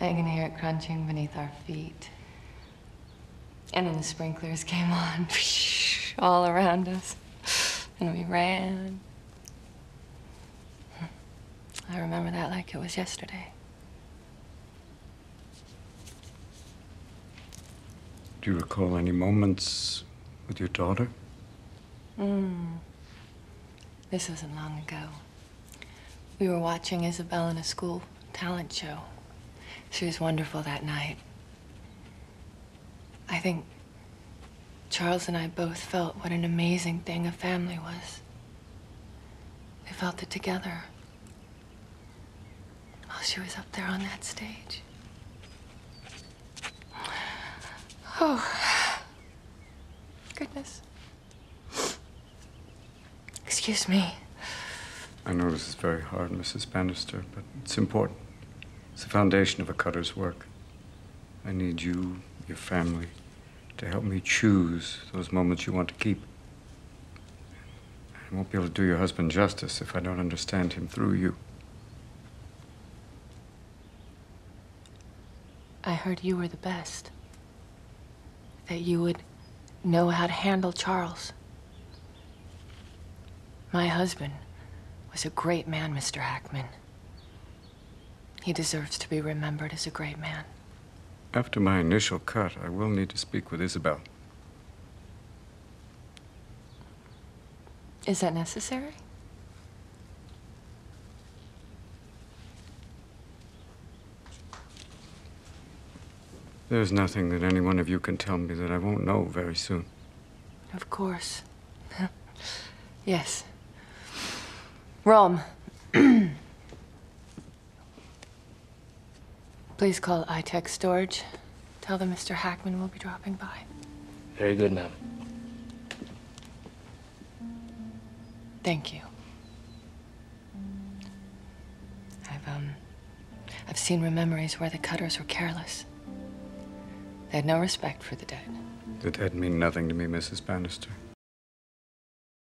I can hear it crunching beneath our feet. And then the sprinklers came on, all around us. And we ran. I remember that like it was yesterday. Do you recall any moments with your daughter? This wasn't long ago. We were watching Isabel in a school talent show. She was wonderful that night. I think Charles and I both felt what an amazing thing a family was. We felt it together while she was up there on that stage. Oh, goodness. Excuse me. I know this is very hard, Mrs. Bannister, but it's important. It's the foundation of a cutter's work. I need you, your family, to help me choose those moments you want to keep. I won't be able to do your husband justice if I don't understand him through you. I heard you were the best. That you would know how to handle Charles. My husband was a great man, Mr. Hackman. He deserves to be remembered as a great man. After my initial cut, I will need to speak with Isabel. Is that necessary? There's nothing that any one of you can tell me that I won't know very soon. Of course. Yes. Rome. Please call iTech Storage. Tell them Mr. Hackman will be dropping by. Very good, ma'am. Thank you. I've seen memories where the cutters were careless. They had no respect for the dead. The dead mean nothing to me, Mrs. Bannister.